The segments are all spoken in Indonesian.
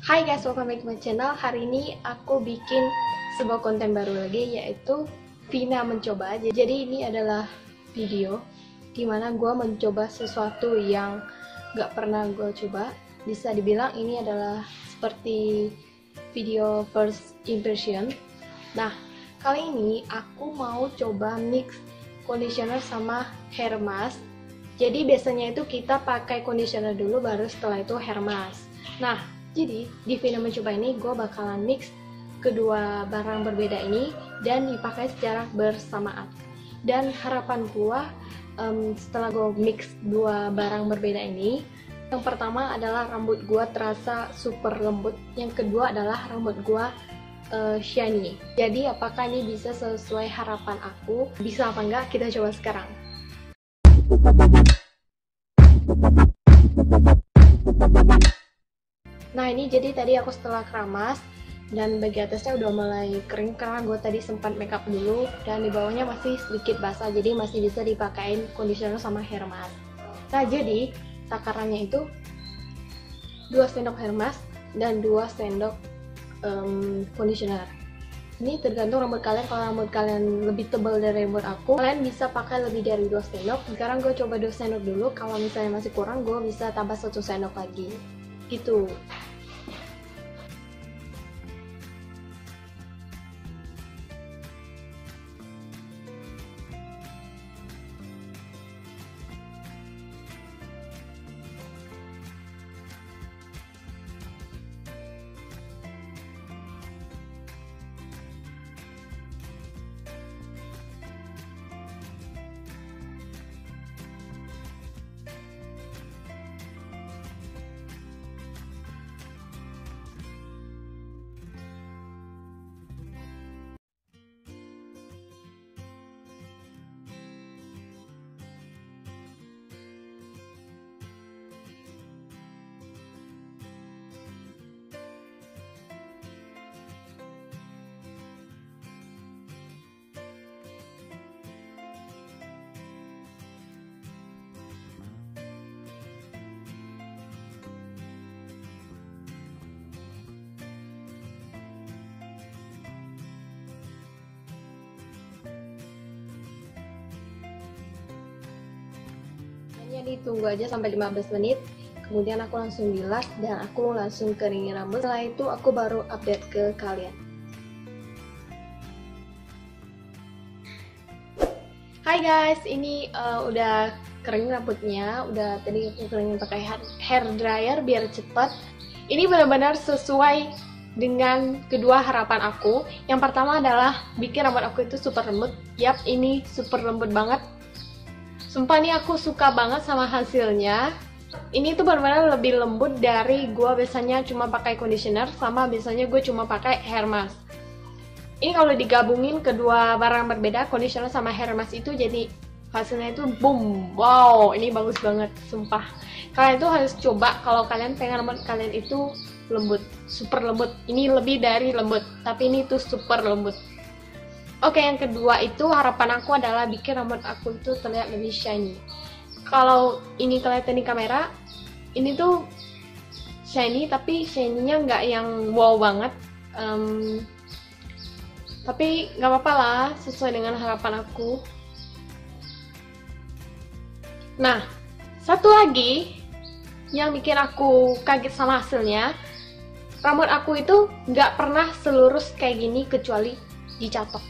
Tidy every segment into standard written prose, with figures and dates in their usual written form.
Hai guys, welcome back to my channel. Hari ini aku bikin sebuah konten baru lagi, yaitu Vina mencoba. Jadi ini adalah video dimana gue mencoba sesuatu yang gak pernah gue coba. Bisa dibilang ini adalah seperti video first impression. Nah, kali ini aku mau coba mix conditioner sama hair mask. Jadi biasanya itu kita pakai conditioner dulu, baru setelah itu hair mask. Nah, jadi di video mencoba ini gue bakalan mix kedua barang berbeda ini dan dipakai secara bersamaan. Dan harapan gue setelah gue mix dua barang berbeda ini, yang pertama adalah rambut gue terasa super lembut, yang kedua adalah rambut gue shiny. Jadi apakah ini bisa sesuai harapan aku? Bisa apa enggak? Kita coba sekarang. Nah ini jadi tadi aku setelah keramas dan bagian atasnya udah mulai kering karena gue tadi sempat makeup dulu, dan di bawahnya masih sedikit basah, jadi masih bisa dipakein conditioner sama hair mask. Nah jadi takarannya itu 2 sendok hair mask dan 2 sendok conditioner. Ini tergantung rambut kalian. Kalau rambut kalian lebih tebal dari rambut aku, kalian bisa pakai lebih dari 2 sendok. Sekarang gue coba 2 sendok dulu. Kalau misalnya masih kurang, gue bisa tambah 1 sendok lagi gitu. Ini tunggu aja sampai 15 menit, kemudian aku langsung bilas dan aku langsung keringin rambut. Setelah itu aku baru update ke kalian. Hai guys, ini udah kering rambutnya. Udah tadi aku keringin pakai hair dryer biar cepat. Ini benar-benar sesuai dengan kedua harapan aku. Yang pertama adalah bikin rambut aku itu super lembut. Yap, ini super lembut banget. Sumpah nih aku suka banget sama hasilnya. Ini tuh benar-benar lebih lembut dari gue biasanya cuma pakai conditioner sama biasanya gue cuma pakai hair mask. Ini kalau digabungin kedua barang berbeda, conditioner sama hair mask, itu jadi hasilnya itu boom. Wow, ini bagus banget, sumpah. Kalian tuh harus coba kalau kalian pengen rambut kalian itu lembut, super lembut. Ini lebih dari lembut, tapi ini tuh super lembut. Oke, yang kedua itu harapan aku adalah bikin rambut aku itu terlihat lebih shiny. Kalau ini kelihatan di kamera, ini tuh shiny, tapi shiny-nya nggak yang wow banget. Tapi nggak apa-apa lah, sesuai dengan harapan aku. Nah, satu lagi yang bikin aku kaget sama hasilnya, rambut aku itu nggak pernah selurus kayak gini kecuali dicatok.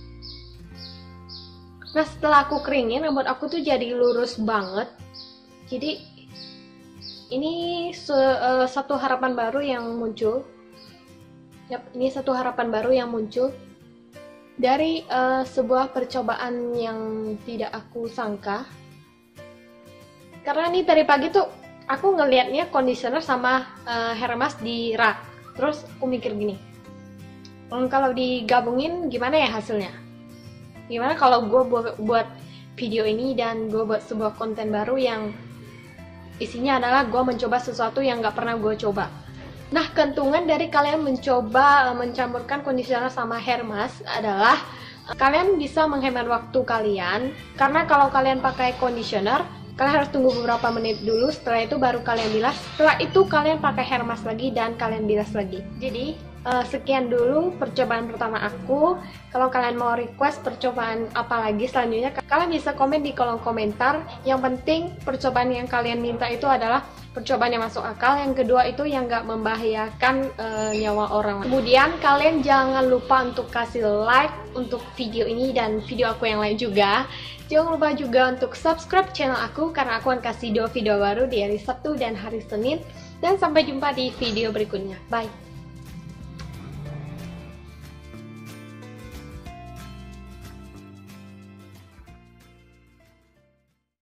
Nah setelah aku keringin, rambut aku tuh jadi lurus banget. Jadi ini satu harapan baru yang muncul. Yap, ini satu harapan baru yang muncul dari sebuah percobaan yang tidak aku sangka. Karena nih tadi pagi tuh aku ngelihatnya conditioner sama hair mask di rak. Terus aku mikir gini, kalau digabungin gimana ya hasilnya? Gimana kalau gue buat video ini dan gue buat sebuah konten baru yang isinya adalah gue mencoba sesuatu yang gak pernah gue coba. Nah, keuntungan dari kalian mencoba mencampurkan conditioner sama hair mask adalah kalian bisa menghemat waktu kalian. Karena kalau kalian pakai conditioner, Kalian harus tunggu beberapa menit dulu, setelah itu baru kalian bilas. Setelah itu kalian pakai hair mask lagi dan kalian bilas lagi. Jadi sekian dulu percobaan pertama aku. Kalau kalian mau request percobaan apa lagi selanjutnya, kalian bisa komen di kolom komentar. Yang penting percobaan yang kalian minta itu adalah percobaan yang masuk akal. Yang kedua itu yang nggak membahayakan nyawa orang. Kemudian kalian jangan lupa untuk kasih like untuk video ini dan video aku yang lain juga. Jangan lupa juga untuk subscribe channel aku karena aku akan kasih 2 video baru di hari Sabtu dan hari Senin. Dan sampai jumpa di video berikutnya. Bye!